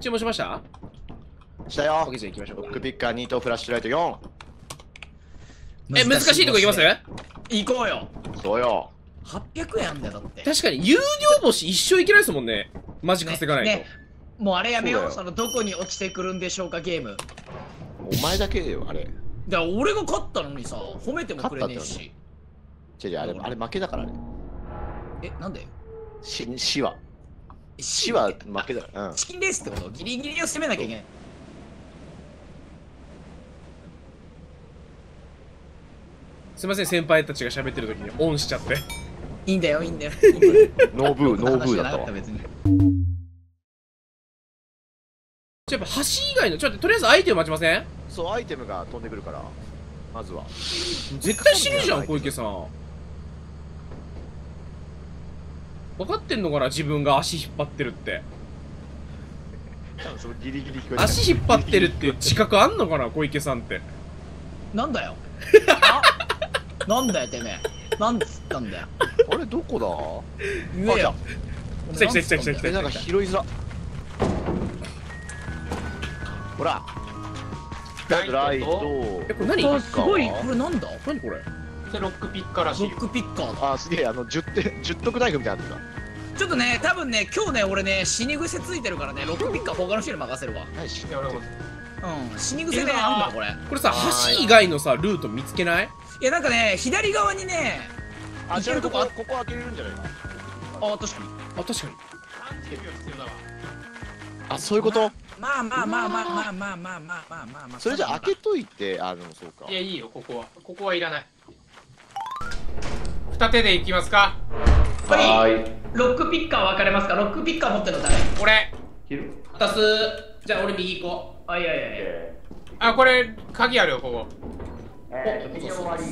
注文しました？ したよ。 オッケー、じゃあ行きましょうか。 ロックピッカー2とフラッシュライト4。 難しいとこ行きます？ 行こうよ。 そうよ。 800円あんだよ、だって。 確かに有料星一生いけないですもんね。マジ稼がないと。 ね、もうあれやめよう。 そうだよそのどこに落ちてくるんでしょうかゲーム。 お前だけよ、あれ。 だから俺が勝ったのにさ、褒めてもくれねえし。 違う違う、あれ負けだからね。 なんで？ 死は負けだから。うん。 チキンレースってこと？ギリギリを攻めなきゃいけない。 すいません、先輩たちが喋ってる時にオンしちゃって。 いいんだよ、いいんだよ。 ノーブーだったわ。 別に。 やっぱ橋以外の、ちょっととりあえずアイテム待ちません？ そう、アイテムが飛んでくるから、まずは。 絶対死ぬじゃん、小池さん。分かってんのかな、自分が足引っ張ってるって。 多分そのギリギリ聞こえて足引っ張ってるっていう自覚あんのかな、小池さんって。 なんだよ。なんだよ、てめえ。なんつったんだよ。 あれ、どこだ？ 言えよ。 来た来た来た来た来た。 なんか拾いづら。ほら。ライト。 これ何？ すごい、これなんだ？ 何これ？ それロックピッカーらしいよ。 ロックピッカーだ。 あ、すげえ、10得ナイフみたいなやつだ。 ちょっとね、多分ね、今日ね、俺ね、死に癖ついてるからね、ロックピッカー他の人に任せるわ。 何しいや俺もうん、死に癖であんだよ、これ。 これさ、橋以外のさ、ルート見つけない？ いや、なんかね、左側にね、 あ、 行けるとこここ開けれるんじゃないか。 あ、確かに。 あ、確かに。 30秒必要だわ。 あ、そういうこと？ まあまあまあまあまあまあまあまあまあまあまあ。 それじゃ開けといて、そうかい。や、いいよ、ここはいらない。二手でいきますか。 はい。ロックピッカー分かれますか？ロックピッカー持ってるの誰？ 俺。 タス。じゃあ俺右行こう。 あ、いやいやいや。 あ、これ、鍵あるよ、ここ。 次終わり。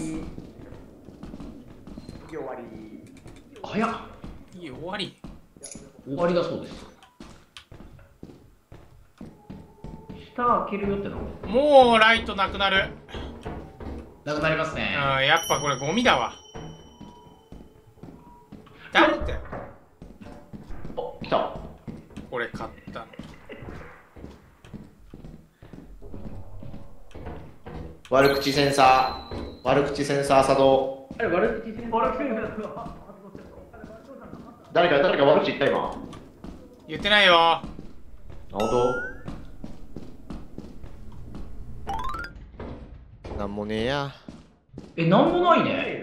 次終わり。 早っ。 いい終わり。 終わりだそうです。下開けるよっての？ もうライトなくなる。 なくなりますね。 やっぱこれゴミだわ。誰って。 お、来た。 これ買ったの。 悪口センサー作動。 あれ、悪口誰か悪口言った今。 言ってないよ。 あ、本当？なんもねえや。 なんもないね。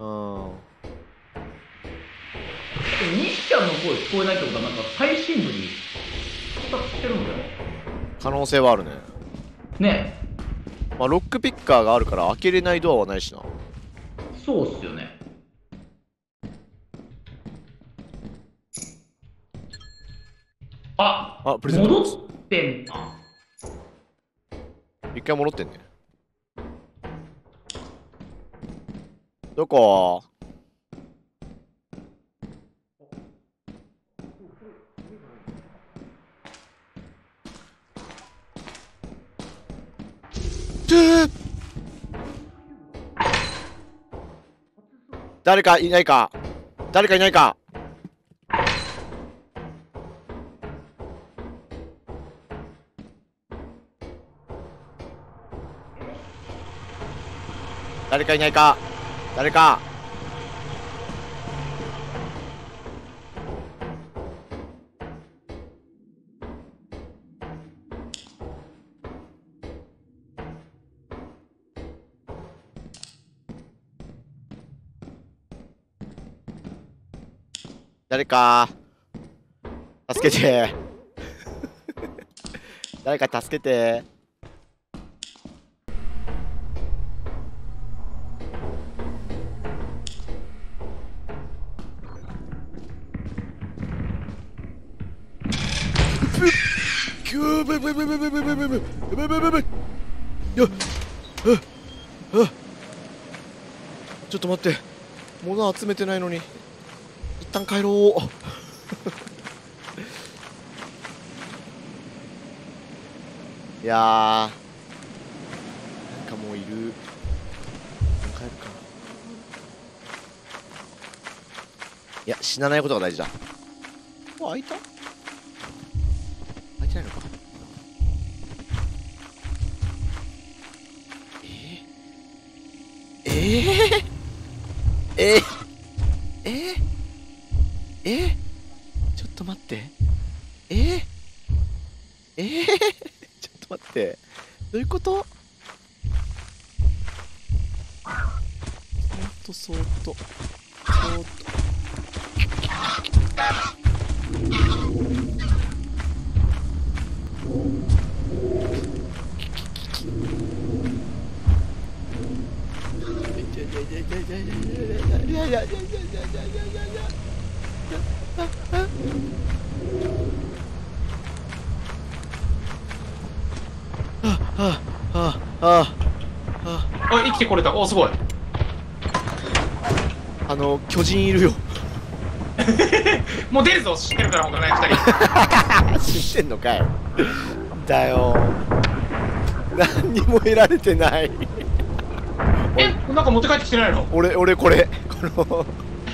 西ちゃんの声聞こえないってことは、なんか最深部に到達してるんだよ。 可能性はあるね。 ねまあ、ロックピッカーがあるから開けれないドアはないしな。 そうっすよね。あ、 プレゼント戻ってんな。 一回戻ってんね。どこ？誰かいないか？誰かいないか？誰かいないか？誰か？誰か助けて誰か助けて。ちょっと待って、物集めてないのに一旦帰ろういやー、なんかもういる。帰るか。いや、死なないことが大事だ。開いた？開いてないのか。 ちょっと待って。ちょっと待って。どういうこと？そーっと。 あ、生きてこれた。お、すごい。 巨人いるよ。 もう出るぞ、知ってるから、ほんとね、2人。 知ってんのかい。だよ。何にも得られてない。 え、なんか持って帰ってきてないの？ 俺これ。こ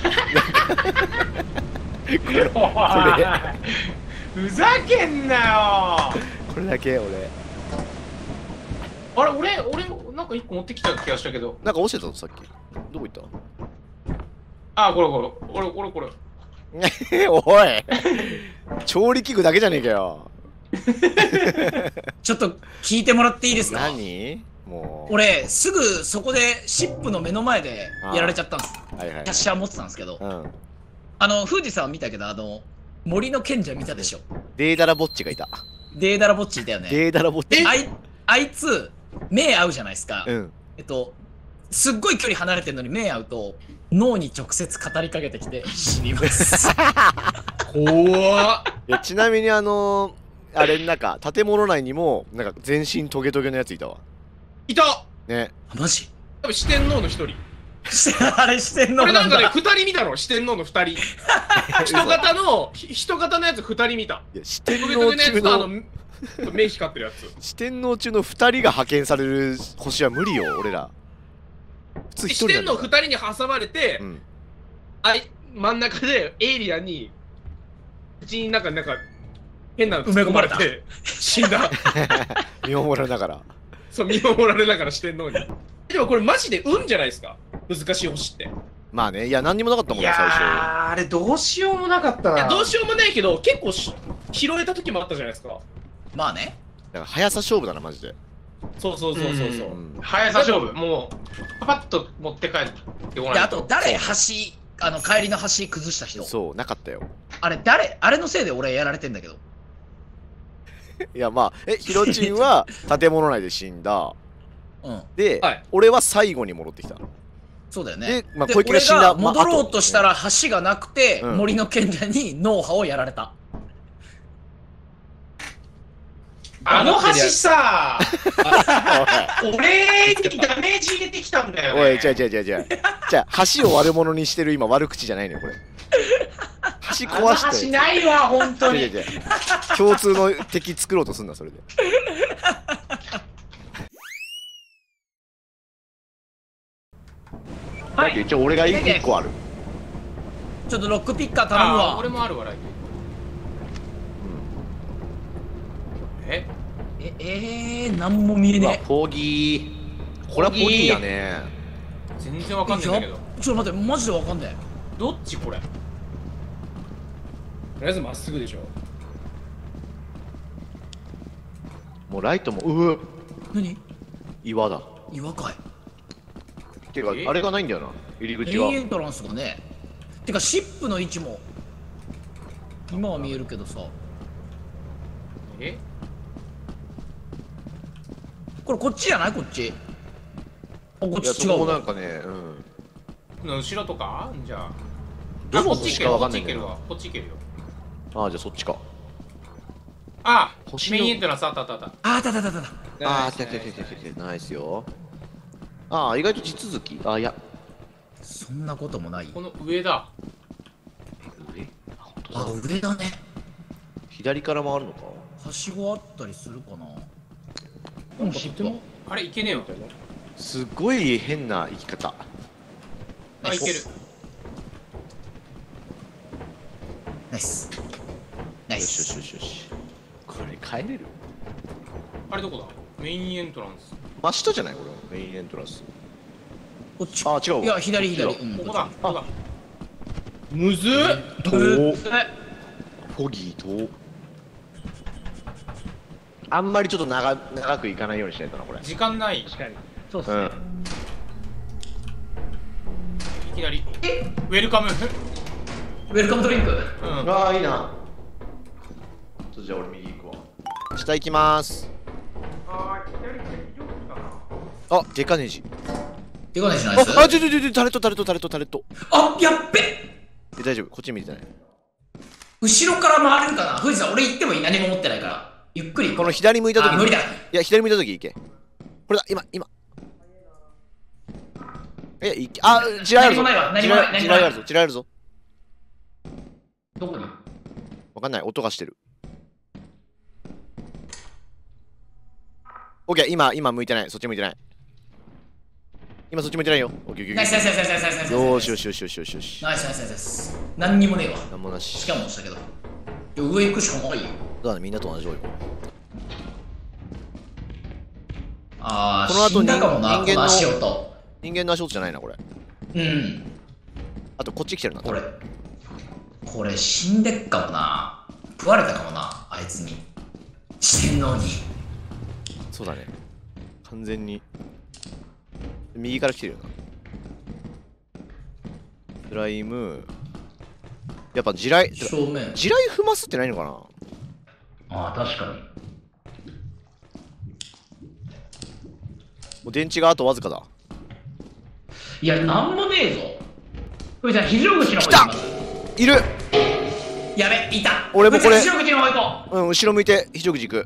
れ。 ふざけんなよ。 これだけ俺。 あれ、俺、なんか1個持ってきた気がしたけど。 なんか落ちてたのさっき。どこ行った？ あ、これ。 おい。調理器具だけじゃねえかよ。 ちょっと聞いてもらっていいですか？ 何？もう。 俺、すぐそこでシップの目の前でやられちゃったんです。 はいはい。 キャッシャー持ってたんですけど。 うん。 富士山は見たけど、森の賢者見たでしょ。 デーダラボッチがいた。 デーダラボッチいたよね。 デーダラボッチ。 あいつ、目合うじゃないですか。 うん。 すっごい距離離れてるのに目合うと、脳に直接語りかけてきて死にます。 怖っ。 いや、ちなみにあれの中、建物内にも、なんか全身トゲトゲのやついたわ。 いた。 ね。 マジ？ 多分四天王の一人。 あれ四天王俺なんかね、 なんだ。 二人見たの、四天王の二人。人型のやつ二人見た。 いや、四天トゲト王ゲのやつと中の、 目光ってるやつ。 四天王中の二人が派遣される星は無理よ、俺ら。普通一四天王人なんだ。 二人に挟まれて、 うん。 真ん中でエイリアンに、口になんか変なの埋め込まれたて死んだ。 見守られながら。 そう、見守られながら四天王に。でもこれマジで運じゃないですか、難しい星って。 まあね、いや、何にもなかったもんいやね、最初。 ー、あれどうしようもなかったな。 いや、どうしようもないけど、結構拾えた時もあったじゃないですか。 まあね。 だから速さ勝負だな、マジで。 そう。 うん。 速さ勝負。もう、パパッと持って帰ってこないと。 で、あと、帰りの橋崩した人。 そう、なかったよ。 あれのせいで俺やられてんだけど。 いや、まあ、ヒロチンは建物内で死んだ。 うん。 で、 はい俺は最後に戻ってきた。 そうだよね。 でまあ小池が死んだ俺が戻ろうとしたら橋がなくて、 うん森の賢者に脳波をやられた。 あの橋さ、俺にダメージ入れてきたんだよね。 おい、違う。じゃあ、橋を悪者にしてる今、悪口じゃないのよ、これ。橋あの壊して。 橋ないわ、本当に。 違う。共通の敵作ろうとすんな、それで。 はい。 一応、俺が1個ある。 ちょっとロックピッカー頼むあー、俺わ。 もあるわ、ライト。 なんも見えねポギー。これはポギーだね。 全然わかんないんだけど。 ちょっと待って、マジでわかんない。 どっちこれ？ とりあえずまっすぐでしょ。 もうライトも、 何？ 岩だ。 岩かい。 てか、あれがないんだよな、入り口は。 エントランスがね。てか、シップの位置も、今は見えるけどさ。 え？ これこっちじゃない？こっち。あ、こっいや、 ち違うわそこもなん。かね、 後ろとか？じゃあ。 どここっち行けるかわこかんないんだよっち行けるわ。こっち行けるよ。 ああ、じゃあそっちか。 あ、 星のメインエントランスあった。 あった。 ああ、てナイスよ。ああ、意外と地続き。あ、いや。 そんなこともない。 この上だ。 上？あ、本当あ、 だ。 上だね。 左から回るのか。 はしごあったりするかな。 なんかとてもあれ、いけねえよ。 すごい変な生き方。 あ、いける。 ナイス。ナイよし。 ス。 これ帰れる？ あれどこだ？メインエントランス。 真下じゃないこれ、メインエントランス。 こっち。 あ、違うわ。 いや、左、左。 こうんここだ、ここだ。 むずっ。 と、 えフォギーと。あんまりちょっと長くいかないようにしないとな、これ。 時間ない。 確かに。 そうっすね。 うん。 いきなり。ウェルカム。 ウェルカムドリンク。 うん。 ああ、いいな。じゃあ俺右行くわ。下行きまーす。 あー、左手非常にだな。 あ、でかねじ。 でかないしないっす。 あ、タレット。 あ、やっべ。 大丈夫、こっち見てない。 後ろから回れるかな。富士山、俺行ってもいい。何も持ってないから。ゆっくり行く。 この左向いた時あ、無理だ。 いや、左向いた時行け。これだ、今。いけ。あ、地雷あるぞ。 何もないわ何もない地雷あるぞ。 どこに？ わかんない、音がしてる。オッケー、今向いてない。そっち向いてない。今そっち向いてないよ。オッケー。 ナイス。 よーし。 ナイス。何にもねえわ。 なんもなしし。 かもしたけど。いや、上行くしかないよ。 そうだね、みんなと同じ方行こう。 あー、 この後死んだかもな、 人間のこの足音。 人間の足音じゃないな、これ。 うん。 あと、こっち来てるな。 これ死んでっかもな。食われたかもな、あいつに。四天王に。 そうだね。完全に。右から来てるよな。スライム。やっぱ地雷正面。 踏ませってないのかな。 ああ、確かに。 もう電池があとわずかだ。 いや、なんもねえぞ。これじゃあ、非常口の方行きます。 いる。 やべ、いた。 俺もこれ非常口の方行こうん、後ろ向いて非常口行く。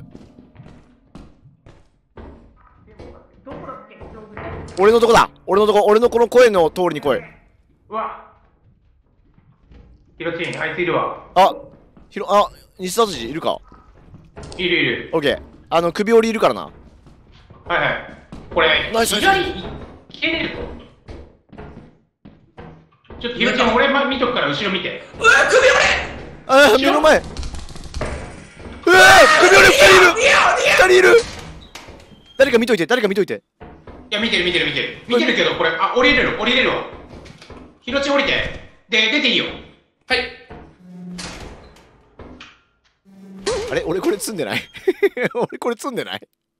俺のとこだ。俺のこの声の通りに来い。 うわ。ヒロチン、あいついるわ。 西里寺いるか。 いる。 オッケー。首折りいるからな。 はい。これ、 ナイス左、いけねえぞ。ちょっとヒロチン、俺見とくから後ろ見て。 う。うわ、首折れ。 目の前。首折れ2人いる。誰か見といて。 いや、見てるけど、これ、降りれるわ。ヒロチン降りて。で、出ていいよ。はい。 あれ俺これ積んでない俺これ積んでない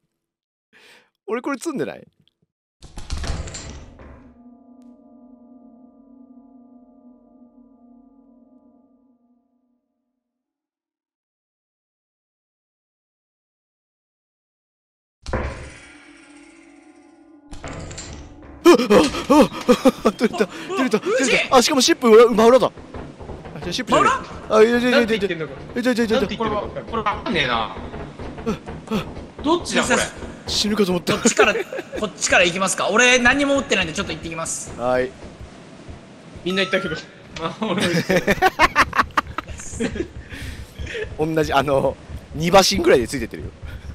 取れた。あ、しかもシップ真裏だ。シップじゃない。あ、いやなんて言ってんのか。なんて言ってんこれのか。 わかんねえな。どっちだこれ。 死ぬかと思った。 こっちから行きますか。俺、何も持ってないんで、ちょっと行ってきます。 はい。 みんな言ったけど。 同じ2馬身くらいでついてってるよ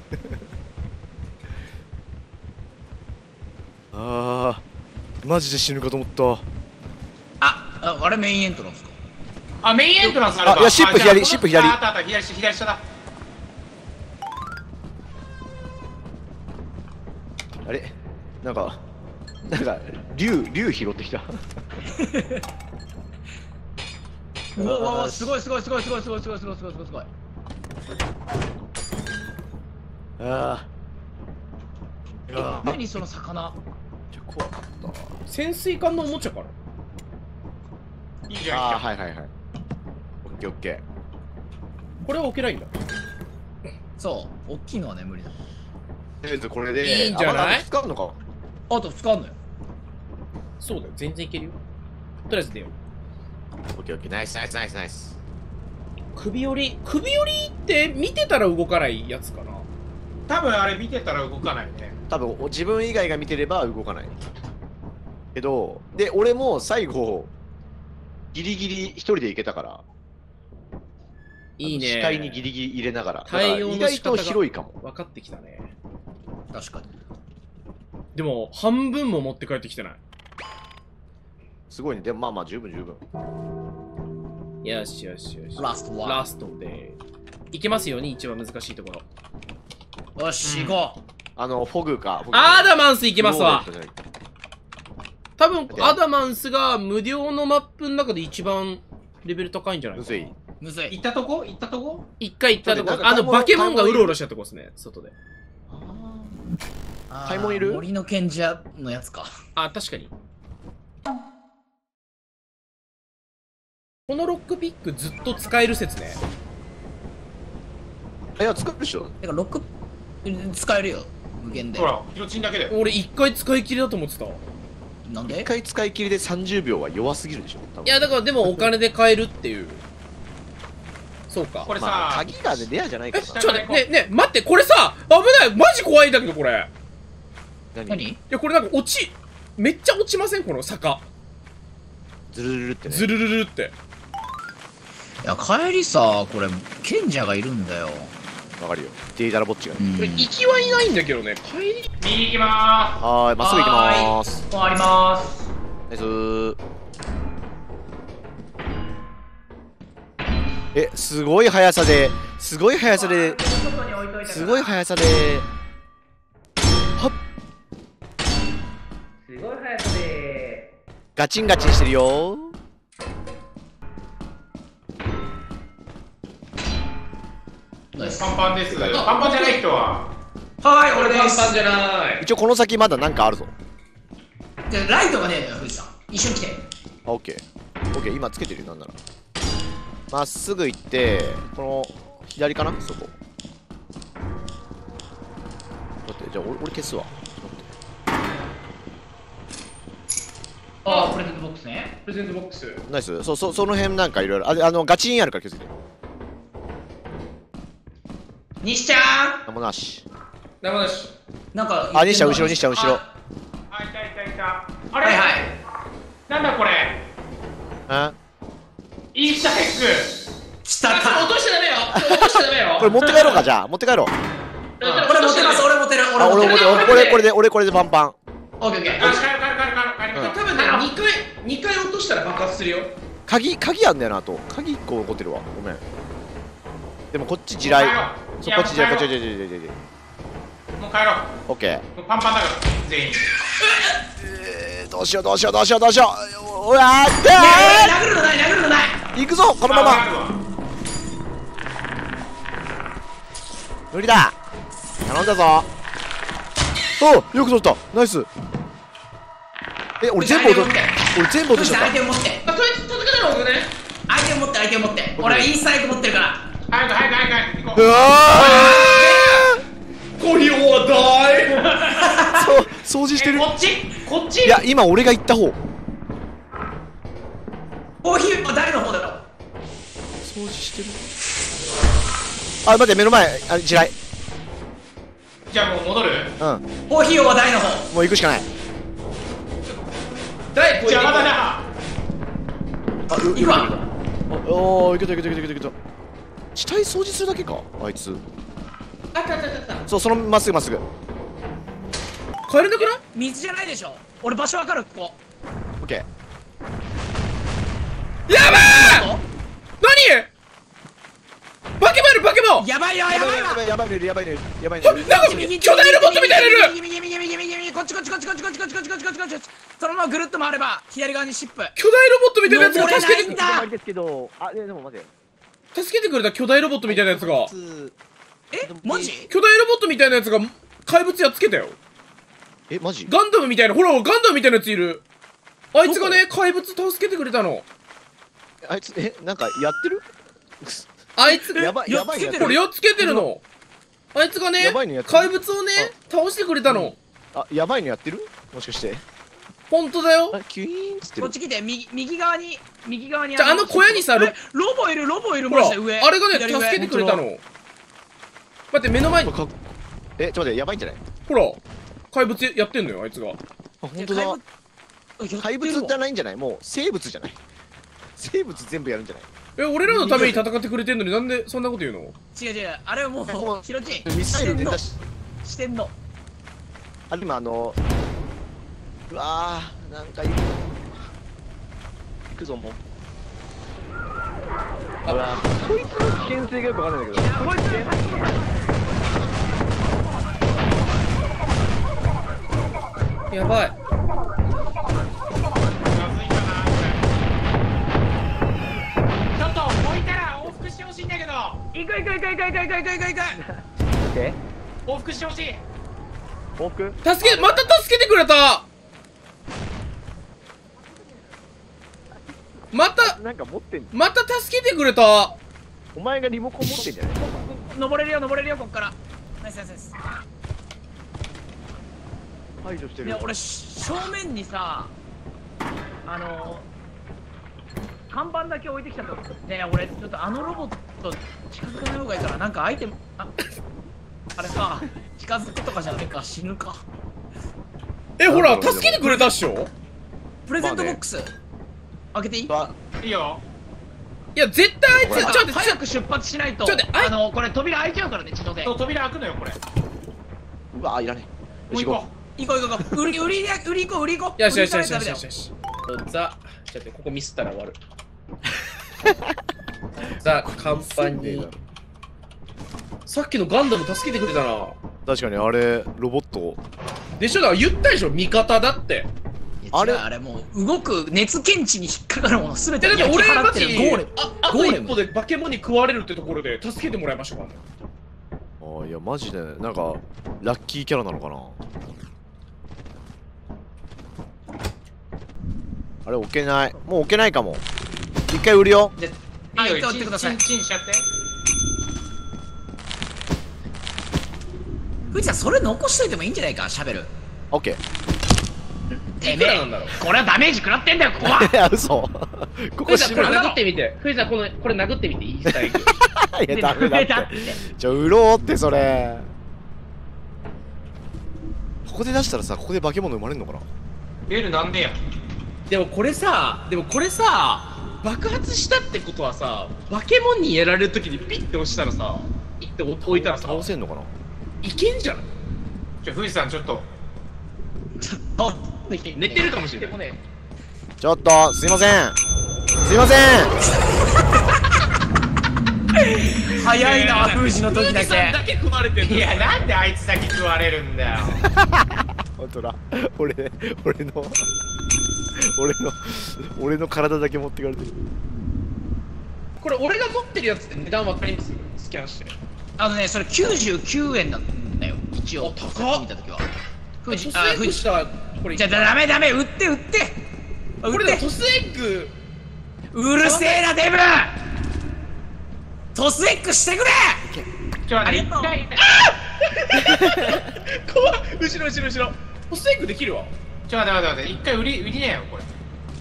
あー、マジで死ぬかと思った。 あれメインエントランスか。 あ、メインエントランスあるか。 いや、シップ左。 あった、左下だ。 あれなんか竜拾ってきたうわ、すごい。 あ何その魚。 ー怖かった潜水艦のおもちゃから。 いいじゃん。 はいオッケーこれは置けないんだ。 そう、大きいのはね、無理だ。 とりあえずこれでいいんじゃない使うのか。 あと使うのよ。 そうだよ、全然いけるよ。とりあえず出よう。 オッケーナイス。 首折りって見てたら動かないやつかな。 多分あれ見てたら動かないね。 多分自分以外が見てれば動かないけど、で俺も最後ギリギリ一人で行けたから、 いいね。 視界にギリギリ入れながら、だから対応の意外と仕方が広いかも。 分かってきたね。 確かに。 でも半分も持って帰ってきてない。 すごいね。でもまあ十分。 よし。 ラストは。 ラストでいけますように、一番難しいところ。 よし、行こう。 フォグか。 アーダマンスいけますわ。 ローレットじゃない。 多分アダマンスが無料のマップの中で一番レベル高いんじゃないかな。 むずい。 むずい。 行ったとこ行ったとこ一回行ったとこ、 だってなんかバケモンがうろうろしたとこですね、外で。 あー買い物いる森の賢者のやつか。 あ、確かに。このロックピックずっと使える説ね。 いや、作るでしょ。 てか、6使えるよ。無限でほ。ら、ヒロチンだけで。 俺一回使い切りだと思ってた。 なんで一回使い切りで30秒は弱すぎるでしょ。多分いや、だからでもお金で買えるっていう。そうか。 これまあ、 さ、 鍵がね、レアじゃないからな。 ちょっと待って、ね、待って、これさ、危ない、マジ怖いんだけど、これ。 何いや、これなんか落ち、めっちゃ落ちませんこの坂。 ズルルルってね。 ズルルルって。 いや、帰りさ、これ、賢者がいるんだよ。 わかるよ。データラぼっちがね。 うん。 これ行きはいないんだけどね、帰り。 右行きまはーい、まっすぐ行きまーす。 ーす。終わりまーす。 ナイスー。え、すごい速さで、すごい速さで、 外に置いといてすごい速さで、はっ、 すごい速さでガチンガチンしてるよナイス。 パンパンです。パンパンじゃない人は。 はい、俺です。 パンパンじゃない。 一応この先まだなんかあるぞ。 でライトがねえのよ、富士山。一緒に来て。 あ、オッケー。オッケー、今つけてるよ、なんなら。まっすぐ行って、この、左かなそこ。待って、じゃあ俺消すわ。 ああ、プレゼントボックスね。 プレゼントボックス。 ナイス。その辺なんかいろいろ。ガチンあるから気をつけて。 西ちゃんなんもなし。 生だし。 なんか、 あ、西ちゃん後ろ、西ちゃん後ろ。 あ、いたいたいた。あれはいはい。 なんだこれあ、 イースターエッグ。 あ、 来たか。 落としちゃダメよ。落としちゃダメよ。 これ持って帰ろうか、じゃあ。持って帰ろう。 俺持ってます、俺持ってる。 あ、俺俺持ってる。 俺これでパンパン。 オッケーオッケー。 あ、帰る。 多分ね、2回落としたら爆発するよ。 鍵あんだよな、あと。鍵1個残ってるわ。ごめん。でもこっち地雷。そう、こっち地雷、こっち地雷。 もう帰ろオッケー。 う。もうパンパンだから、全員。 どうしよう。うわーって殴るのない。 行くぞ、このまま。無理だ。頼んだぞ。お、よく取った。ナイス。え、俺全部落としちゃった。 相手を持って。 あ、そいつ戦うの僕ね。 相手を持って。俺はインスタイク持ってるから。 早く行こうう。 わコヒオは大。 掃除してる。 こっちいや、今俺が行った方。 コーヒーは誰の方だろう。 掃除してる。あ、待って、目の前、あ、地雷。 じゃあもう戻るうん、 コーヒーは誰の方。 もう行くしかない。 大、これ。 邪魔だな。 あ、 行くわ。 おー、いけた。地帯掃除するだけか、あいつ。 あった。 そう、そのまっすぐ。 帰れなくない？ 水じゃないでしょ。俺場所わかる、ここ。 オッケー。 やばー！何？バケモン！ やばいわ。 やばいね。 なんか巨大ロボットみたいなのいる！ 右こっち。そのままぐるっと回れば左側にシップ。 巨大ロボットみたいなやつが助けてくれだあれですけど、あ、でも待て。 助けてくれた巨大ロボットみたいなやつが。 え、マジ？ 巨大ロボットみたいなやつが怪物やっつけたよ。 え、マジ？ ガンダムみたいな、ほら、ガンダムみたいなやついる。あいつがね、怪物助けてくれたの。 あいつ、なんかやってる？ あいつ、 やばいね。 これやっつけてるの。あいつがねやばいのやってる怪物をね倒してくれたの。 あ、やばいのやってる？もしかして。 ほんとだよ。 あ、キュイーンっつってる。 こっち来て、右側に。 じゃあ、あの小屋にさ、 ロボいる、 ほら、 マジで上。 あれがね、 左上助けてくれたの。待って、目の前に、 ちょっと待って、やばいんじゃない？ ほら、怪物やってんのよ、あいつが。 あ、本当だ。怪物じゃないんじゃない？もう生物じゃない？生物全部やるんじゃない？ 俺らのために戦ってくれてんのになんでそんなこと言うの？ 違う、あれはももうう、ヒロチミサイル出たし。 してんの。 あ、今うわー、なんかいる。行くぞ、もう。うわー、こいつの危険性がよくわかんないんだけど。すごい危険。 やばい。 オッケ往復してほしい。 ー往復。 また助けてくれた。またなんか持ってんまた助けてくれた。 お前がリモコン持ってんじゃない？ 登れるよこっから。ナイスナイスナイス。 排除してる。 いや俺正面にさ看板だけ置いてきたと。ねえ俺ちょっとあのロボット近づかない方がいいから、なんかアイテムあれか近づくとかじゃねえか、死ぬか。 ほら助けてくれたっしょ。 プレゼントボックス、開けていい？ いいよ。 いや絶対あいつちょっと待って早く出発しないと。 ちょっと待ってこれ扉開いちゃうからね、自動で。 そう扉開くのよこれ。 うわいらねえ。 もう一個。 行こう売り行こう。 よしよしよ売りしよしよしよし。ザちょっとここミスったら終わる。ザカンパニー。さっきのガンダム助けてくれたな。 確かにあれロボット。 でしょ、だから言ったでしょ、味方だって。 あれもう動く熱検知に引っかかるものすべてだって俺払ってマジるゴーレム。 あと一歩で化け物に食われるってところで助けてもらいましたからね。 いやマジでなんかラッキーキャラなのかな。あれ置けない。もう置けないかも。一回売るよ。 じゃあいいよ。 売ってください。 チンしちゃって。 藤田それ残しといてもいいんじゃないか、シャベル。 オッケていくらなんだろう。 これはダメージ食らってんだよ、ここは。 ー。いや嘘。ここ藤田これ閉めろ。 殴ってみて。藤田これ殴ってみていいスタイル。 いやダメだって。売ろうってそれ。ここで出したらさ、ここで化け物生まれんのかな。 ベルなんでや。 でもこれさ爆発したってことはさ、化け物にやられるときにピッて押したらさ、ピッて置いたらさ、 倒せんのかな。 いけんじゃない？ 富士山ちょっと。 寝てるかもしれない。 ちょっとすいません。すいません。 早いな、封じの時だ富士山だけ。 け食われてんの。 いやなんであいつだけ食われるんだよ。 本当だ。俺の体だけ持ってかれてる。 これ俺が持ってるやつって値段わかります？スキャンして。 それ99円なんだよ、一応。 高っ。 見た時は。 トスエッグしたこれ。 じゃあダメ、売ってこれでもトスエッグ。 うるせえなデブ。トスエッグしてくれ。 ちょっと待って、一回。 怖っ。後ろ。トスエッグできるわ。 ちょっと待って、一回売りなよこれ。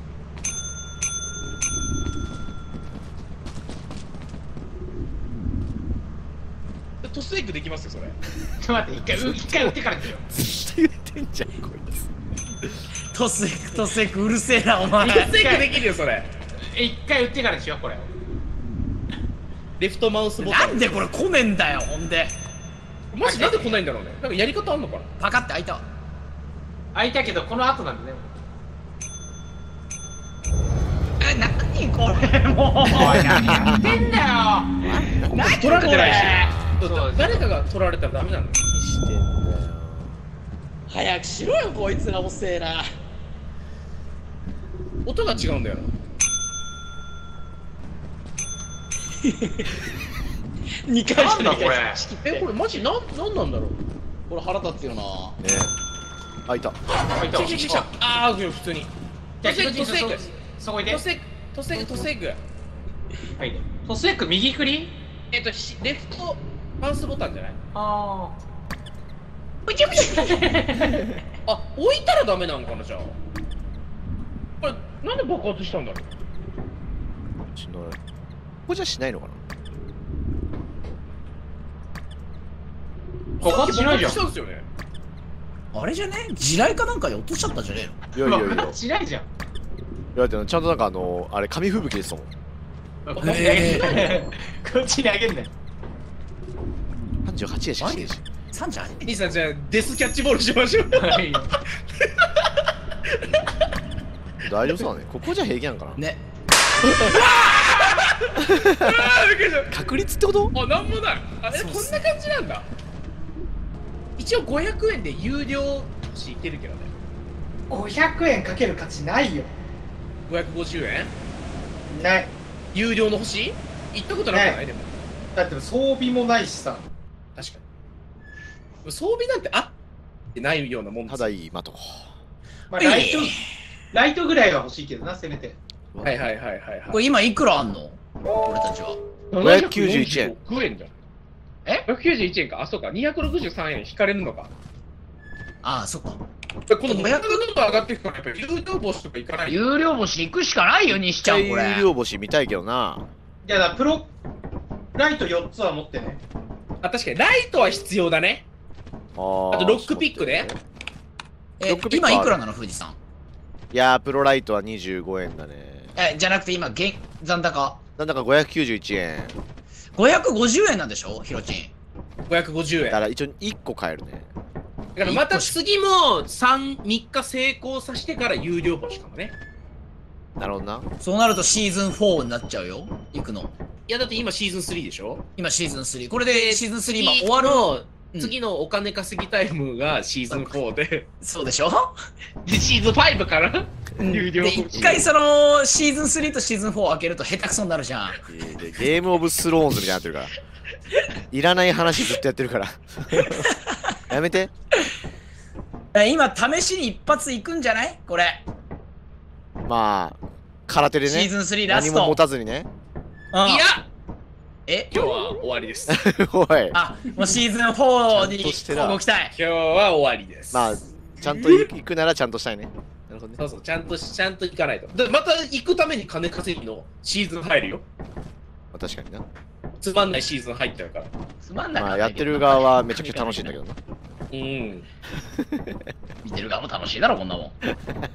トスエッグできますよそれ。 ちょっと待って、一回売ってからですよ。 ずっと言ってんじゃんこいつ。 トスエッグうるせえなお前。 トスエッグできるよそれ。 一回売ってからでしょこれ。 レフトマウスボタン。 なんでこれ来ねえんだよ、ほんで。 マジなんで来ないんだろうね。なんかやり方あんのかな。 パカって開いたわ。 開いたけどこの後なんでね。 何これもう。 おい何やってんだよ。 取られてないし。 そう誰かが取られたらダメなの。 してんだよ。 早くしろよ、こいつら遅えな。 音が違うんだよな。 2回なんだこれ。 これマジなんなんだろう。 これ腹立つよな。 ね。開いた。 開いたわ。 来た。ああ普通に。トスエッグそこいで。 トスエッグ。 はい。トスエッグ右クリ？ レフトマウスボタンじゃない？ ああ、置いたらダメなのかなじゃあ。これなんで爆発したんだろう。 しない。ここじゃしないのかな。 爆発しないじゃん。 したんですよね。 あれじゃね、地雷かなんかで落としちゃったんじゃねえの。 いや。 爆発しないじゃん。 いやちゃんとなんかあれ紙吹雪ですもん。 こっちにあげんなよ。こっちにあげんなよ。 38円しかしてんし。 38。 兄さんじゃあデスキャッチボールしましょう。 はいよ。 大丈夫そうだね。ここじゃ平気なのかな。 ね。 確率ってこと？ あ、なんもない。あれこんな感じなんだ。一応500円で有料しいけるけどね。 500円かける価値ないよ。 550円ない。 有料の星行ったことなくない？でもだって装備もないしさ。 確かに。装備なんてあってないようなもんですただいい的。 まあ、ライトぐらいは欲しいけどな、せめて。 はいはいはいはいこれ今いくらあんの俺たちは。 591円。 6円じゃん。 え ?191 円か。あ、そうか。263円引かれるのか。 ああ、そっか。 この500円と上がっていくから、やっぱり有料星とか行かない。 有料星行くしかないよ、西ちゃん、これ。 有料星見たいけどな。 いやだ、ライト4つは持ってね。 あ、確かにライトは必要だね。 あーあとロックピックね。 え、今いくらなの、富士山。 いやー、プロライトは25円だね。 じゃなくて今、残高。 なんだか591円。 550円なんでしょ、ヒロチン。 550円。だだから一応1個買えるね。 からまた次も3日成功させてから有料星かもね。 なるほどな。 そうなるとシーズン4になっちゃうよ、行くの。 いやだって今シーズン3でしょ。 今シーズン3。これでシーズン3今終わる。 次のお金稼ぎタイムがシーズン4で、 そうでしょ。 でシーズン5から有料で、 星。 一回そのシーズン3とシーズン4を開けると下手くそになるじゃん。 でゲームオブスローンズみたいになってるから。いらない話ずっとやってるから。やめて。 今試しに一発行くんじゃないこれ。 まあ、空手でね。 シーズン3ラスト。 何も持たずにね。 うんいやえ今日は終わりです。 おい。 あ、もうシーズン4にちゃんとしてなご期待。 今日は終わりです。 まあ、ちゃんと行くならちゃんとしたいね。なるほどね。 そうそう、ちゃんと行かないと。でまた行くために金稼ぎのシーズン入るよ。 まあ、確かにな。 つまんないシーズン入っちゃうから。 つまんないまあ、やってる側はめちゃくちゃ楽しいんだけどな。 うん。 見てる側も楽しいだろ、こんなもん。